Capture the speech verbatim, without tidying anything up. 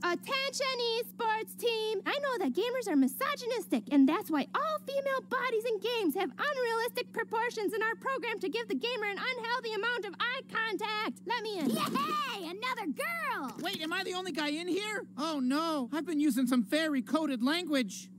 Attention, esports team! I know that gamers are misogynistic, and that's why all female bodies in games have unrealistic proportions in our program to give the gamer an unhealthy amount of eye contact. Let me in. Yay! Another girl! Wait, am I the only guy in here? Oh no, I've been using some fairy-coded language.